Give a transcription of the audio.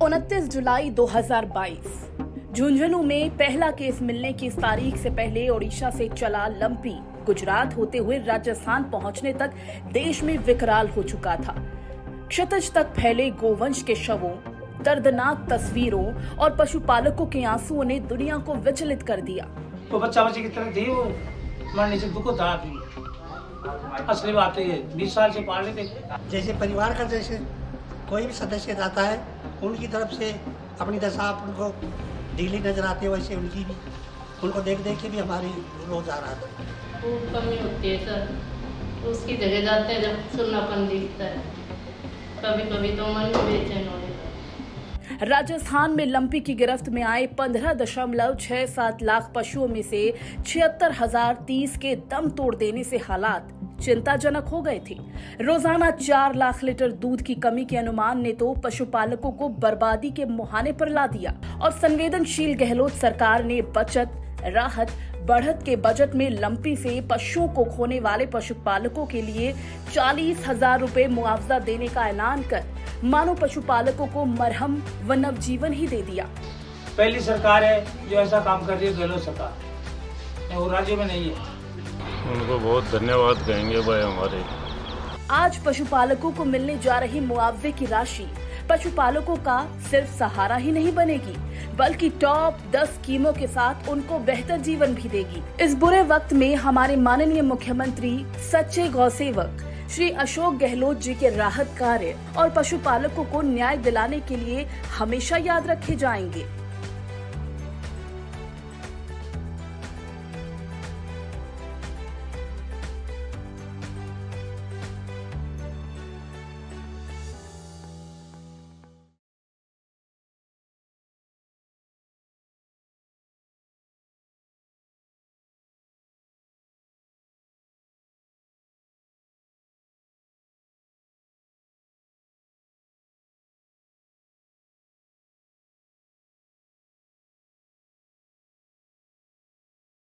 29 जुलाई 2022 झुंझुनू में पहला केस मिलने की इस तारीख से पहले ओडिशा से चला लंपी गुजरात होते हुए राजस्थान पहुंचने तक देश में विकराल हो चुका था। क्षितिज तक फैले गोवंश के शवों, दर्दनाक तस्वीरों और पशुपालकों के आंसुओं ने दुनिया को विचलित कर दिया। तो बच्चा बच्चे की तरह थी, वो मरने से दुख था। असली बात है, 20 साल से पाल रहे थे। जैसे परिवार का जैसे कोई भी सदस्य रहता है, उनकी तरफ से अपनी दशा उनको ढीली नजर आती है, वैसे उनकी भी उनको देख देख के भी हमारी रोज आ रहा था। खूब कमी होती है सर, उसकी जगह जाते हैं जब सुन्नापन दिखता है, कभी कभी तो मन में बेचैन हो जाता है। राजस्थान में लंपी की गिरफ्त में आए 15.67 लाख पशुओं में से 76,030 के दम तोड़ देने से हालात चिंताजनक हो गए थे। रोजाना 4 लाख लीटर दूध की कमी के अनुमान ने तो पशुपालकों को बर्बादी के मुहाने पर ला दिया और संवेदनशील गहलोत सरकार ने बचत, राहत, बढ़त के बजट में लंपी से पशुओं को खोने वाले पशुपालकों के लिए 40,000 रुपए मुआवजा देने का ऐलान कर मानो पशुपालकों को मरहम व नवजीवन ही दे दिया। पहली सरकार है जो ऐसा काम कर रही है, गहलोत सरकार, वो राज्य में नहीं है। उनको बहुत धन्यवाद कहेंगे भाई हमारे। आज पशुपालकों को मिलने जा रही मुआवजे की राशि पशुपालकों का सिर्फ सहारा ही नहीं बनेगी, बल्कि टॉप 10 स्कीमों के साथ उनको बेहतर जीवन भी देगी। इस बुरे वक्त में हमारे माननीय मुख्यमंत्री सच्चे गौसेवक श्री अशोक गहलोत जी के राहत कार्य और पशुपालकों को न्याय दिलाने के लिए हमेशा याद रखे जाएंगे।